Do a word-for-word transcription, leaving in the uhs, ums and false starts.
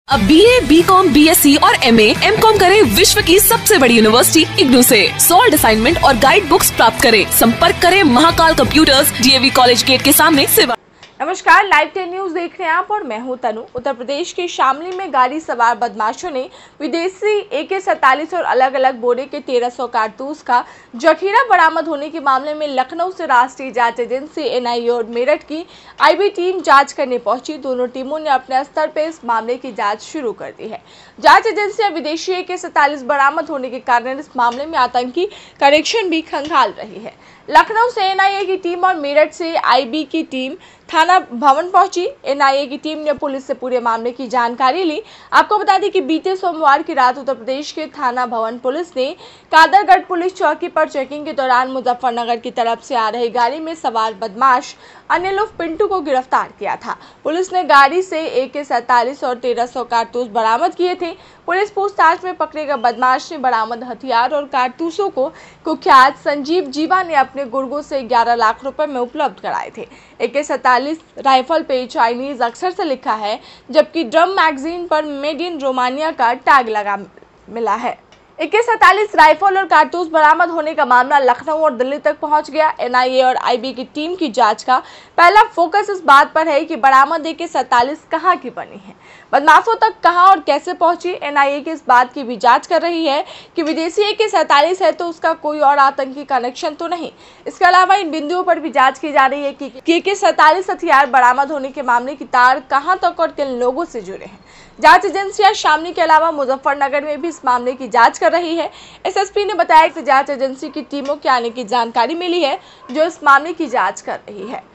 अब B A, B com, B S C और M ए, M com करें विश्व की सबसे बड़ी यूनिवर्सिटी इग्नू से। सॉल्ड असाइनमेंट और गाइड बुक्स प्राप्त करें। संपर्क करें Mahakal computers, D A V college gate के सामने सेवा। नमस्कार, लाइव टेन न्यूज देख रहे हैं आप और मैं हूं तनु। उत्तर प्रदेश के शामली में गाड़ी सवार बदमाशों ने विदेशी ए के सैंतालीस और अलग अलग बोरे के तेरह सौ कारतूस का जखीरा बरामद होने के मामले में लखनऊ से राष्ट्रीय जांच एजेंसी एन आई ए और मेरठ की आई बी टीम जांच करने पहुंची। दोनों टीमों ने अपने स्तर पर इस मामले की जाँच शुरू कर दी है। जाँच एजेंसियाँ विदेशी ए के सैंतालीस बरामद होने के कारण इस मामले में आतंकी कनेक्शन भी खंगाल रही है। लखनऊ से एन आई ए की टीम और मेरठ से आई बी की टीम थाना भवन पहुंची। एन आई ए की टीम ने पुलिस से पूरे मामले की जानकारी ली। आपको बता दें कि बीते सोमवार की रात उत्तर प्रदेश के थाना भवन पुलिस ने कादरगढ़ पुलिस चौकी पर चेकिंग के दौरान मुजफ्फरनगर की तरफ से आ रही गाड़ी में सवार बदमाश अनिल उर्फ पिंटू को गिरफ्तार किया था। पुलिस ने गाड़ी से ए के सैंतालीस और तेरह सौ कारतूस बरामद किए थे। पुलिस पूछताछ में पकड़े गए बदमाश ने बरामद हथियार और कारतूसों को कुख्यात संजीव जीवा ने अपने गुर्गों से ग्यारह लाख रुपए में उपलब्ध कराए थे। ए के सैंतालीस राइफल पे चाइनीज अक्षर से लिखा है, जबकि ड्रम मैगजीन पर मेड इन रोमानिया का टैग लगा मिला है। ए के सैंतालीस राइफल और कारतूस बरामद होने का मामला लखनऊ और दिल्ली तक पहुंच गया। एन आई ए और आई बी की टीम की जांच का पहला फोकस इस बात पर है कि बरामद ए के सैंतालीस कहां की बनी है, बदमाशों तक कहां और कैसे पहुंची। एन आई ए की इस बात की भी जांच कर रही है कि विदेशी ए के सैंतालीस है तो उसका कोई और आतंकी कनेक्शन तो नहीं। इसके अलावा इन बिंदुओं पर भी जाँच की जा रही है कि ए के सैंतालीस हथियार बरामद होने के मामले की तार कहाँ तक और किन लोगों से जुड़े हैं। जांच एजेंसियां शामली के अलावा मुजफ्फरनगर में भी इस मामले की जांच कर रही है। एस एस पी ने बताया कि जांच एजेंसी की टीमों के आने की जानकारी मिली है जो इस मामले की जांच कर रही है।